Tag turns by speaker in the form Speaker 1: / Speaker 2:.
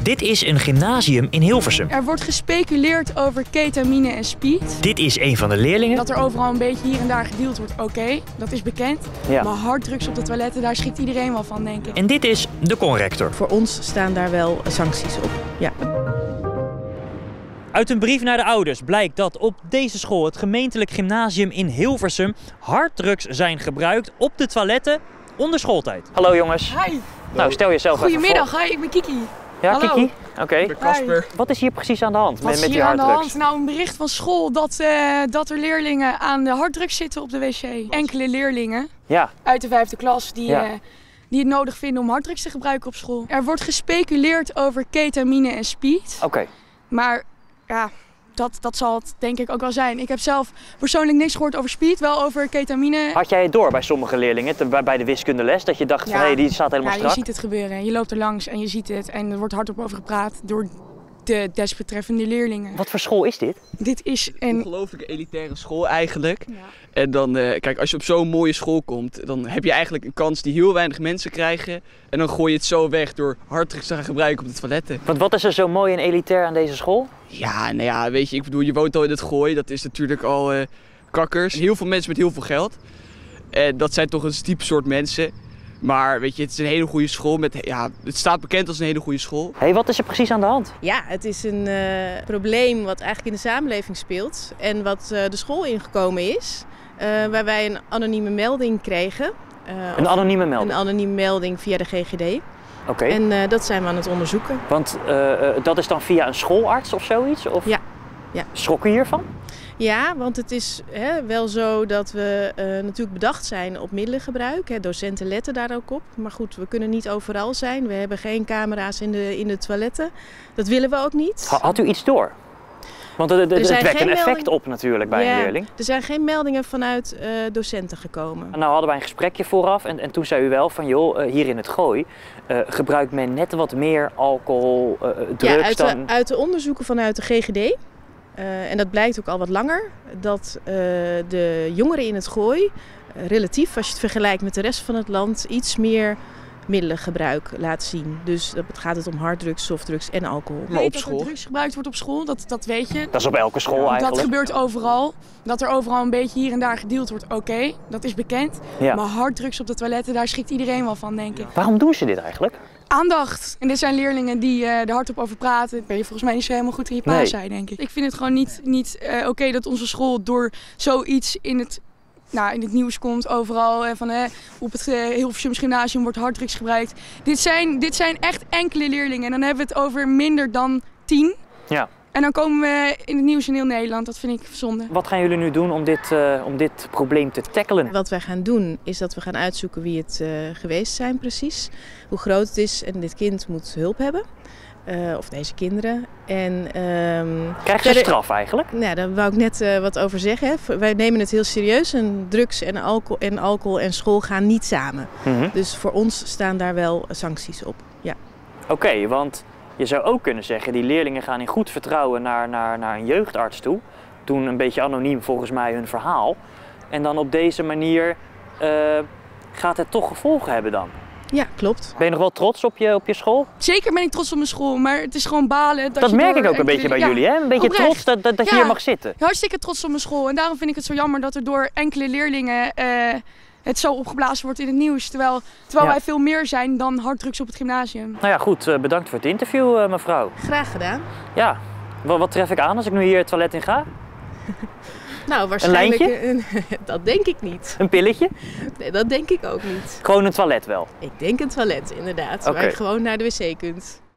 Speaker 1: Dit is een gymnasium in Hilversum.
Speaker 2: Er wordt gespeculeerd over ketamine en speed.
Speaker 1: Dit is een van de leerlingen.
Speaker 2: Dat er overal een beetje hier en daar gedeeld wordt, oké, dat is bekend.
Speaker 1: Ja.
Speaker 2: Maar harddrugs op de toiletten, daar schrikt iedereen wel van, denk ik.
Speaker 1: En dit is de conrector.
Speaker 3: Voor ons staan daar wel sancties op, ja.
Speaker 1: Uit een brief naar de ouders blijkt dat op deze school, het gemeentelijk gymnasium in Hilversum, harddrugs zijn gebruikt op de toiletten onder schooltijd. Hallo jongens.
Speaker 2: Hi.
Speaker 1: Nou, stel jezelf even voor.
Speaker 2: Goedemiddag, hi, ik ben Kiki.
Speaker 1: Ja,
Speaker 2: Hallo.
Speaker 1: Kiki? Oké.
Speaker 4: Ik ben Casper.
Speaker 1: Wat is hier precies aan de hand
Speaker 2: Wat is
Speaker 1: met die
Speaker 2: hier aan de
Speaker 1: harddrugs?
Speaker 2: hand? Nou, een bericht van school dat er leerlingen aan de harddrugs zitten op de wc. Enkele leerlingen
Speaker 1: Ja.
Speaker 2: uit de 5e klas die het nodig vinden om harddrugs te gebruiken op school. Er wordt gespeculeerd over ketamine en speed.
Speaker 1: Oké.
Speaker 2: Maar ja, dat zal het denk ik ook wel zijn. Ik heb zelf persoonlijk niks gehoord over speed, wel over ketamine.
Speaker 1: Had jij het door bij sommige leerlingen, bij de wiskundeles, dat je dacht van hé, die staat helemaal
Speaker 2: ja,
Speaker 1: strak?
Speaker 2: je ziet het gebeuren. Je loopt er langs en je ziet het en er wordt hardop over gepraat door de desbetreffende leerlingen.
Speaker 1: Wat voor school is dit?
Speaker 2: Dit is een
Speaker 4: Ongelooflijk elitaire school eigenlijk.
Speaker 2: Ja.
Speaker 4: En dan, kijk, als je op zo'n mooie school komt, dan heb je eigenlijk een kans die heel weinig mensen krijgen. En dan gooi je het zo weg door harddrugs te gaan gebruiken op de toiletten.
Speaker 1: Want wat is er zo mooi en elitair aan deze school?
Speaker 4: Ja, nou ja, weet je, ik bedoel, je woont al in het Gooi. Dat is natuurlijk al kakkers. Heel veel mensen met heel veel geld. En dat zijn toch een type soort mensen. Maar weet je, het is een hele goede school. Het staat bekend als een hele goede school.
Speaker 1: Hé, wat is er precies aan de hand?
Speaker 3: Ja, het is een probleem wat eigenlijk in de samenleving speelt en wat de school ingekomen is. Waar wij een anonieme melding kregen.
Speaker 1: Een anonieme melding?
Speaker 3: Een anonieme melding via de GGD.
Speaker 1: Oké.
Speaker 3: En dat zijn we aan het onderzoeken.
Speaker 1: Want dat is dan via een schoolarts of zoiets? Of
Speaker 3: Ja. Ja.
Speaker 1: Schrokken hiervan?
Speaker 3: Ja, want het is wel zo dat we natuurlijk bedacht zijn op middelengebruik. Docenten letten daar ook op. Maar goed, we kunnen niet overal zijn. We hebben geen camera's in de toiletten. Dat willen we ook niet.
Speaker 1: Had u iets door? Want het wekt een effect op natuurlijk bij een leerling.
Speaker 3: Er zijn geen meldingen vanuit docenten gekomen.
Speaker 1: Nou hadden wij een gesprekje vooraf en toen zei u wel van joh, hier in het Gooi gebruikt men net wat meer alcohol, drugs dan...
Speaker 3: Uit de onderzoeken vanuit de GGD, en dat blijkt ook al wat langer, dat de jongeren in het Gooi relatief, als je het vergelijkt met de rest van het land, iets meer middelengebruik laat zien. Dus het gaat om harddrugs, softdrugs en alcohol.
Speaker 4: Maar op
Speaker 2: dat
Speaker 4: school?
Speaker 2: er drugs gebruikt wordt op school, dat weet je.
Speaker 1: Dat is op elke school eigenlijk.
Speaker 2: Dat gebeurt overal. Dat er overal een beetje hier en daar gedeeld wordt, oké, dat is bekend.
Speaker 1: Ja.
Speaker 2: Maar harddrugs op de toiletten, daar schrikt iedereen wel van, denk ik.
Speaker 1: Waarom doen ze dit eigenlijk?
Speaker 2: Aandacht. En dit zijn leerlingen die er hardop over praten. Ik ben je volgens mij niet zo helemaal goed in je paas zei, denk ik. Ik vind het gewoon niet oké dat onze school door zoiets in het nieuws komt. Overal op het Hilversums gymnasium wordt harddrugs gebruikt. Dit zijn echt enkele leerlingen. En dan hebben we het over minder dan 10.
Speaker 1: Ja.
Speaker 2: En dan komen we in het nieuws in heel Nederland. Dat vind ik zonde.
Speaker 1: Wat gaan jullie nu doen om dit probleem te tackelen?
Speaker 3: Wat wij gaan doen is dat we gaan uitzoeken wie het geweest zijn precies. Hoe groot het is en dit kind moet hulp hebben. Of deze kinderen. En,
Speaker 1: Krijgen ze straf eigenlijk?
Speaker 3: Nou, daar wou ik net wat over zeggen. Wij nemen het heel serieus. En drugs en alcohol en school gaan niet samen. Dus voor ons staan daar wel sancties op. Ja.
Speaker 1: Oké, want je zou ook kunnen zeggen, die leerlingen gaan in goed vertrouwen naar een jeugdarts toe. Doen een beetje anoniem volgens mij hun verhaal. En dan op deze manier gaat het toch gevolgen hebben dan?
Speaker 3: Ja, klopt.
Speaker 1: Ben je nog wel trots op je school?
Speaker 2: Zeker ben ik trots op mijn school, maar het is gewoon balen.
Speaker 1: Dat merk ik ook een beetje bij jullie, hè? Een beetje
Speaker 2: oprecht.
Speaker 1: trots dat je hier mag zitten.
Speaker 2: Hartstikke trots op mijn school. En daarom vind ik het zo jammer dat er door enkele leerlingen het zo opgeblazen wordt in het nieuws. Terwijl wij veel meer zijn dan harddrugs op het gymnasium.
Speaker 1: Nou ja, goed. Bedankt voor het interview, mevrouw.
Speaker 3: Graag gedaan.
Speaker 1: Ja. Wat tref ik aan als ik nu hier het toilet in ga?
Speaker 3: Nou, waarschijnlijk.
Speaker 1: Een lijntje?
Speaker 3: Dat denk ik niet.
Speaker 1: Een pilletje?
Speaker 3: Nee, dat denk ik ook niet.
Speaker 1: Gewoon een toilet wel?
Speaker 3: Ik denk een toilet, inderdaad.
Speaker 1: Oké.
Speaker 3: Waar je gewoon naar de wc kunt.